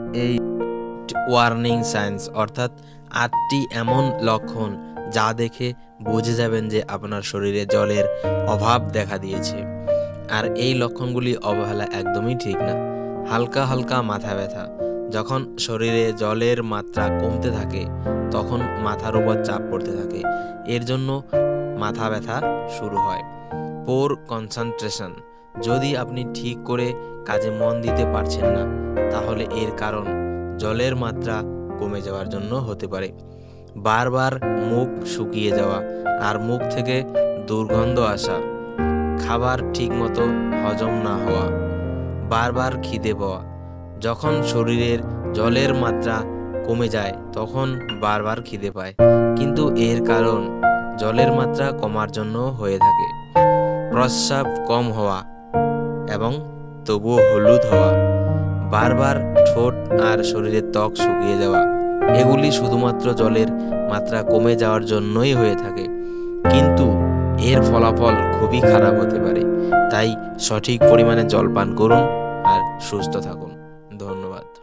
এই warning science অর্থাৎ 8টি এমন লক্ষণ যা দেখে বুঝে যাবেন যে আপনার শরীরে জলের অভাব দেখা দিয়েছে। আর এই লক্ষণগুলি অবহেলা একদমই ঠিক না। হালকা হালকা মাথা ব্যথা, যখন শরীরে জলের মাত্রা কমতে থাকে তখন মাথার উপর চাপ পড়তে থাকে, এর জন্য মাথা ব্যথা শুরু হয়। পোর কনসেন্ট্রেশন, যদি আপনি ঠিক করে কাজে মন দিতে পারছেন না তাহলে এর কারণ জলের মাত্রা কমে যাওয়ার জন্য হতে পারে। বারবার মুখ শুকিয়ে যাওয়া আর মুখ থেকে দুর্গন্ধ আসা, খাবার ঠিকমতো হজম না হওয়া, বারবার খিদে পাওয়া, যখন শরীরের জলের মাত্রা কমে যায় তখন বারবার খিদে পায়, কিন্তু এর কারণ জলের মাত্রা কমার জন্য হয়ে থাকে। প্রস্রাব কম হওয়া এবং তবুও হলুদ হওয়া, বারবার ঠোঁট আর শরীরের ত্বক শুকিয়ে যাওয়া, এগুলি শুধুমাত্র জলের মাত্রা কমে যাওয়ার জন্যই হয়ে থাকে, কিন্তু এর ফলাফল খুবই খারাপ হতে পারে। তাই সঠিক পরিমাণে জল পান করুন আর সুস্থ থাকুন। ধন্যবাদ।